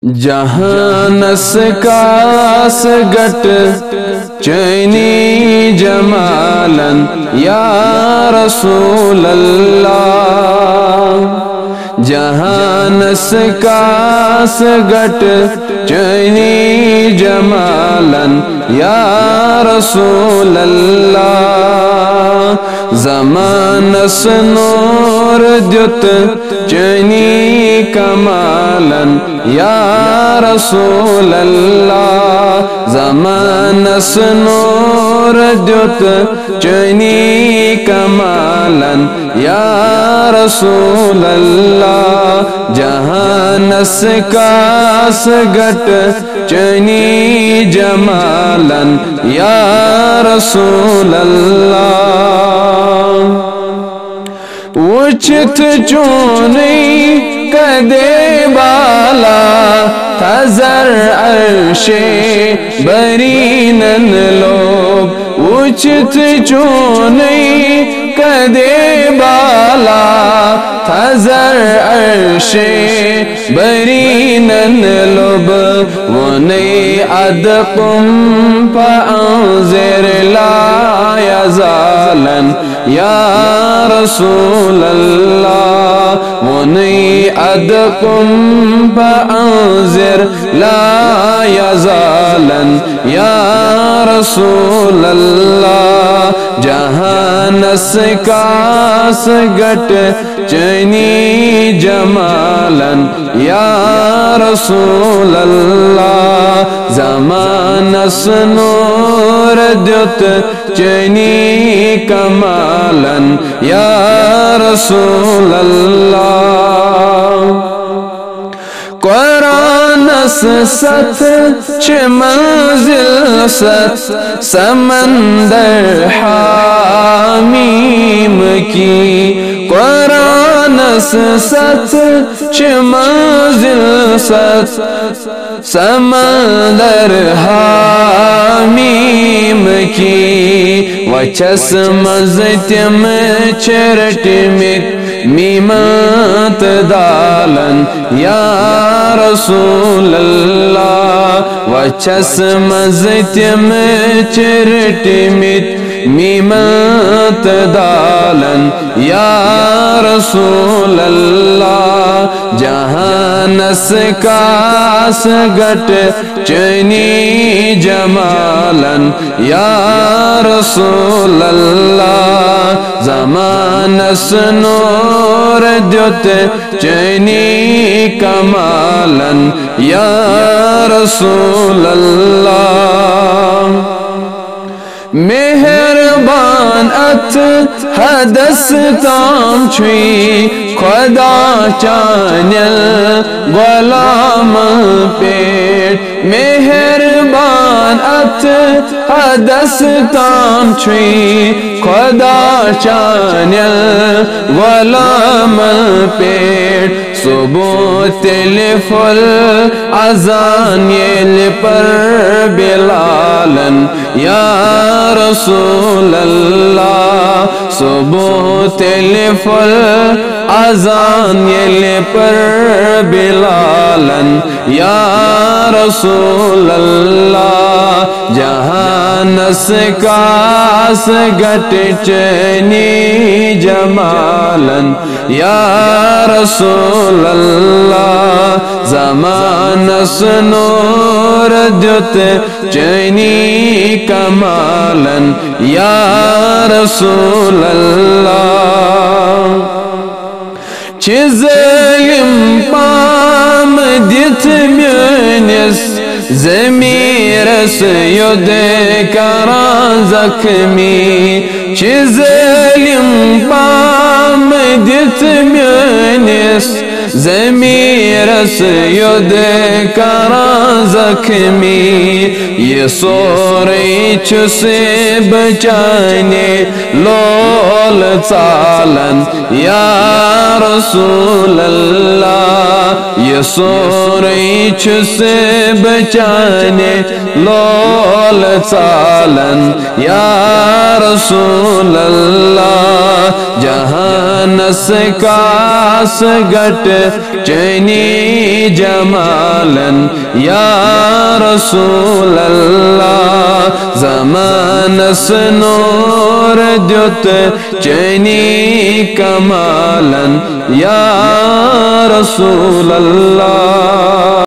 جہانس کاس گٹ چینی جمالن یا رسول اللہ، جہانس کاس گٹ چینی جمالن یا رسول اللہ، زمانس نور دیت چینی کمالن یا رسول اللہ، زمانس نور دیت چینی کمالن یا رسول اللہ، جہانس کاس گٹ چینی جمالن یا رسول اللہ، وچت چونی کدے بالا تھزر عرش برینن لوگ، وچت چونی کدے بالا تھزر عرش برینن لوب، ونی ادقم فانذر لا یزالن یا رسول اللہ، ونی ادقم فانذر لا یزالن یا رسول اللہ، جہانس کاس گٹ چینی جمالن یا رسول اللہ، زمانس نور دیت چینی کمالن یا رسول اللہ، قرآنس ست چھ منزل ست سمندر حامیم کی، قرآنس ست چھ منزل ست سمندر حامیم کی، وچس مزتم چرٹمت میمت دالن یا رسول اللہ، وچس مزتم چرٹمت میمت دالن یا رسول اللہ، جہانس کاس گٹ چینی جمالن یا رسول اللہ، زمانس نور دیت چینی کمالن یا رسول اللہ، مہربان ات حدث تام چھوئی خدا چانل غلام پیٹ، مہربان ات حدث تام چھوئی خدا چانل غلام پیٹ، ثبوت لفل اذان یل پر بلالن یا رسول اللہ، ثبوت لفل اذان یل پر بلالن یا رسول اللہ، جہانس کاس گٹ چینی جمالن یا رسول اللہ، زمانس نور دیت چینی کمالن یا رسول اللہ، چیزیم پام دیت میونس زمیرس ید کران زخمی، چیزیم پام دیت میونس زمیرس ید کران زخمی یہ سورئی چھسے بچانے لول ژالن یا رسول اللہ یہ سورئی چھسے بچانے لول ژالن یا رسول اللہ جہانس کاس گٹ چینی جمالن یا رسول اللہ زمانس نور دیت چینی کمالن یا رسول اللہ